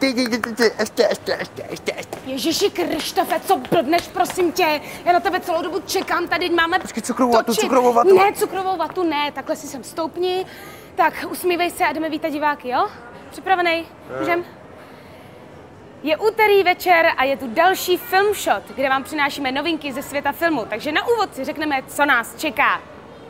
Ještě. Ježiši Krištofe, co blbneš, prosím tě? Já na tebe celou dobu čekám, tady máme Počkej, cukrovou vatu. Ne, cukrovou vatu ne, takhle si sem stoupni. Tak, usmívej se a jdeme vítat diváky, jo? Připravenej? Můžem? Je úterý večer a je tu další Filmshot, kde vám přinášíme novinky ze světa filmu. Takže na úvod si řekneme, co nás čeká.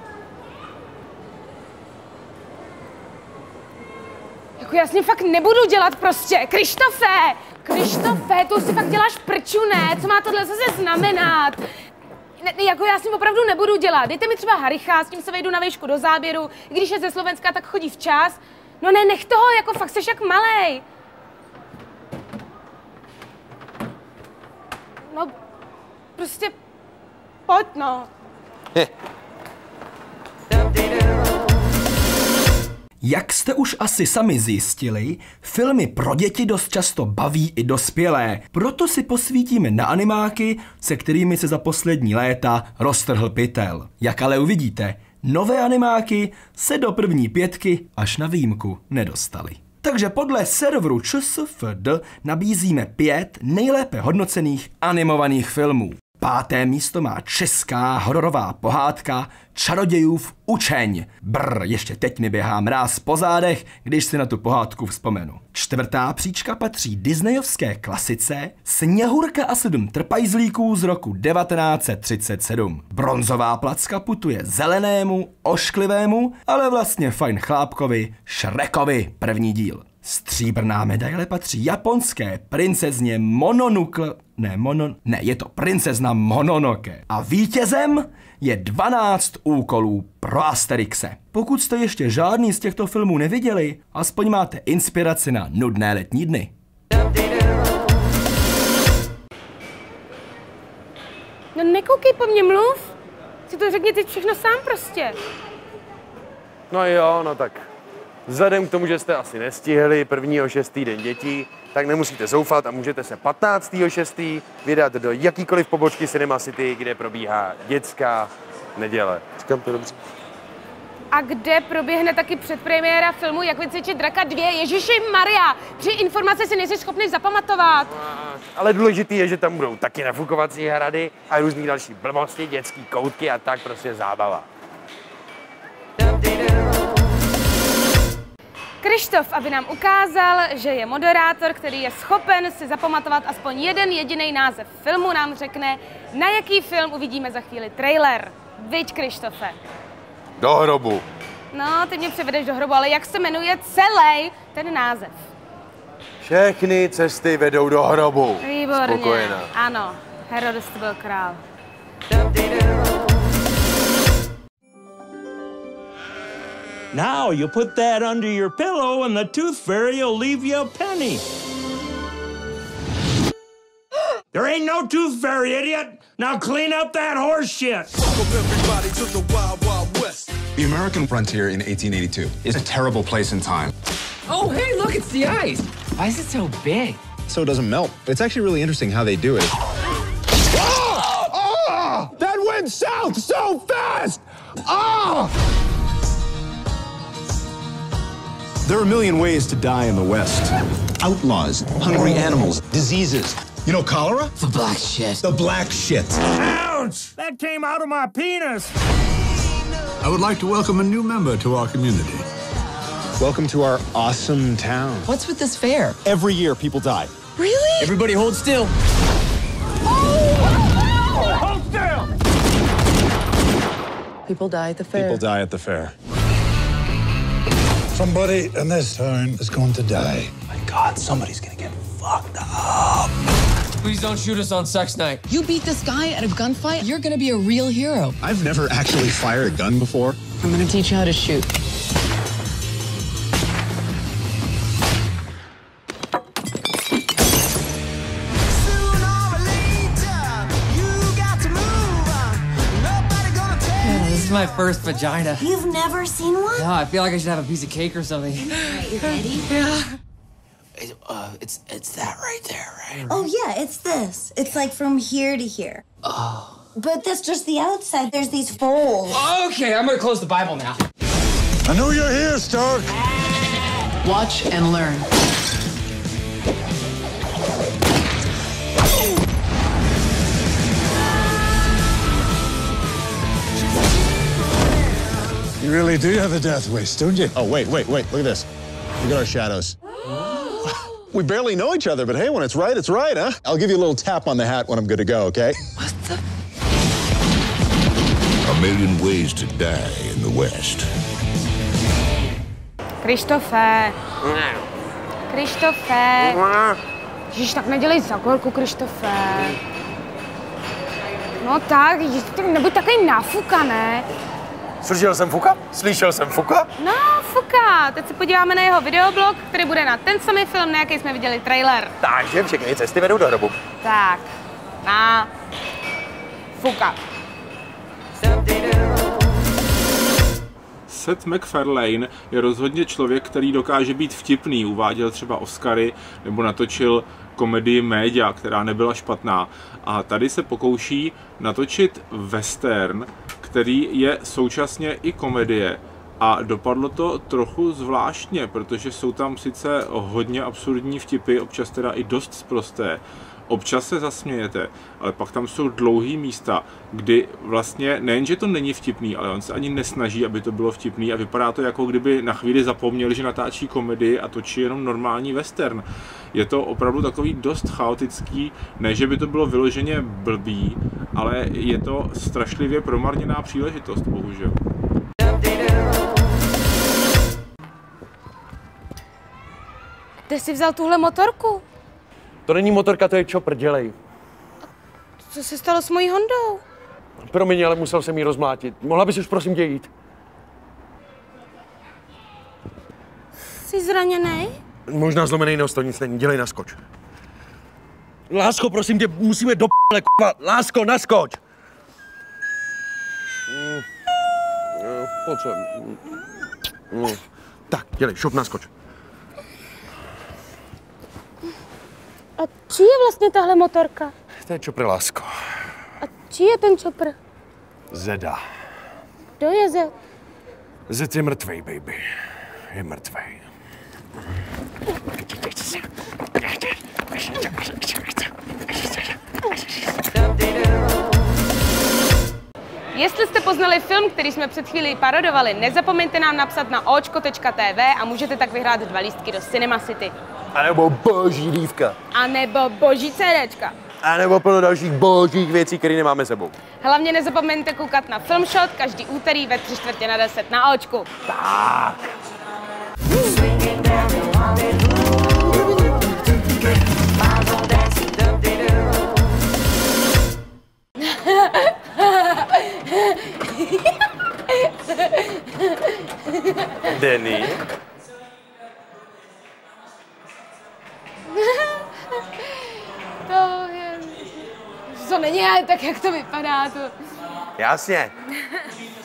Jako já s ním fakt nebudu dělat prostě. Krištofe, to si fakt děláš prču, ne? Co má tohle zase znamenat? Ne, jako já s ním opravdu nebudu dělat. Dejte mi třeba Haricha, s tím se vejdu na výšku do záběru. I když je ze Slovenska, tak chodí včas. No ne, nech toho, jako fakt seš jak malej. No, prostě pojď, no. Jak jste už asi sami zjistili, filmy pro děti dost často baví i dospělé, proto si posvítíme na animáky, se kterými se za poslední léta roztrhl pytel. Jak ale uvidíte, nové animáky se do první 5 až na výjimku nedostaly. Takže podle serveru ČSFD nabízíme 5 nejlépe hodnocených animovaných filmů. 5. místo má česká hororová pohádka Čarodějův učeň. Ještě teď mi běhá mráz po zádech, když si na tu pohádku vzpomenu. 4. příčka patří disneyovské klasice Sněhurka a 7 trpajzlíků z roku 1937. Bronzová placka putuje zelenému, ošklivému, ale vlastně fajn chlápkovi Šrekovi první díl. Stříbrná medaile patří japonské princezně je to princezna Mononoke. A vítězem je 12 úkolů pro Asterixe. Pokud jste ještě žádný z těchto filmů neviděli, aspoň máte inspiraci na nudné letní dny. No nekoukej po mně, mluv. Si to řekni teď všechno sám prostě. No jo, no tak. Vzhledem k tomu, že jste asi nestihli 1.6. den dětí, tak nemusíte zoufat a můžete se 15.6. vydat do jakýkoliv pobočky Cinema City, kde probíhá dětská neděle. Říkám to dobře. A kde proběhne taky předpremiéra filmu Jak vycvičit draka 2? Ježiši Maria, 3 informace si nejsi schopný zapamatovat. Ale důležitý je, že tam budou taky nafukovací hrady a různý další blbosti, dětský koutky a tak prostě zábava. Krištof, aby nám ukázal, že je moderátor, který je schopen si zapamatovat aspoň jeden jediný název filmu, nám řekne, na jaký film uvidíme za chvíli trailer. Viď, Krištofe? Do hrobu. No, ty mě převedeš do hrobu, ale jak se jmenuje celý ten název? Všechny cesty vedou do hrobu. Výborně. Spokojená. Ano, Herodes to byl král. Now you put that under your pillow and the tooth fairy will leave you a penny. There ain't no tooth fairy, idiot! Now clean up that horse shit! The American frontier in 1882 is a terrible place in time. Oh, hey, look, it's the ice. Why is it so big? So it doesn't melt. It's actually really interesting how they do it. Oh! Oh! That went south so fast! Oh! There are a million ways to die in the West. Outlaws, hungry animals, diseases. You know cholera? The black shit. The black shit. Ouch! That came out of my penis! I would like to welcome a new member to our community. Welcome to our awesome town. What's with this fair? Every year, people die. Really? Everybody hold still. Hold still! People die at the fair. People die at the fair. Somebody in this town is going to die. My God, somebody's gonna get fucked up. Please don't shoot us on sex night. You beat this guy at a gunfight, you're gonna be a real hero. I've never actually fired a gun before. I'm gonna teach you how to shoot. This is my first vagina. You've never seen one? No, I feel like I should have a piece of cake or something. Right, you ready? Yeah. It's that right there, right? Oh, yeah, it's this. It's like from here to here. Oh. But that's just the outside. There's these folds. Okay, I'm gonna close the Bible now. I know you're here, Stark. Watch and learn. You really do have a death wish, don't you? Oh, wait. Look at this. Look at our shadows. We barely know each other, but hey, when it's right, huh? I'll give you a little tap on the hat when I'm good to go, okay? What the? A million ways to die in the West. Krištofe. Krištofe. Ježiš, tak nedělej za gorku, Krištofe. No tak, ježiš, nebuď takový nafukané. Slyšel jsem Fuka? Slyšel jsem Fuka? No, Fuka. Teď se podíváme na jeho videoblog, který bude na ten samý film, na jaký jsme viděli trailer. Takže všechny cesty vedou do hrobu. Tak, na Fuka. Seth MacFarlane je rozhodně člověk, který dokáže být vtipný. Uváděl třeba Oscary nebo natočil komedii Média, která nebyla špatná. A tady se pokouší natočit western, který je současně i komedie. A dopadlo to trochu zvláštně, protože jsou tam sice hodně absurdní vtipy, občas teda i dost sprosté. Občas se zasmějete, ale pak tam jsou dlouhý místa, kdy vlastně nejenže to není vtipný, ale on se ani nesnaží, aby to bylo vtipný a vypadá to, jako kdyby na chvíli zapomněli, že natáčí komedii a točí jenom normální western. Je to opravdu takový dost chaotický, ne, že by to bylo vyloženě blbý, ale je to strašlivě promarněná příležitost, bohužel. Kde jsi vzal tuhle motorku? To není motorka, to je chopper, dělej. Co se stalo s mojí Hondou? Promiň, ale musel jsem jí rozmlátit. Mohla bys už prosím tě jít? Jsi zraněnej? Možná zlomený nos, to nic není, dělej, naskoč. Lásko, prosím tě, musíme do p***le, k***a. Lásko, naskoč! Pojď sem. Tak, dělej, šup, naskoč. A čí je vlastně tahle motorka? To je chopper, lásko. A čí je ten chopper? Zeda. Kdo je Zed? Zed je mrtvej, baby. Je mrtvej. Jestli jste poznali film, který jsme před chvílí parodovali, nezapomeňte nám napsat na očko.tv a můžete tak vyhrát 2 lístky do Cinema City. A nebo boží dívka. A nebo boží CDčka. A nebo plno dalších božích věcí, které nemáme sebou. Hlavně nezapomeňte koukat na Filmshot každý úterý ve 9:45 na Očku. Tak. Denny. To není ale tak, jak to vypadá. To... Jasně.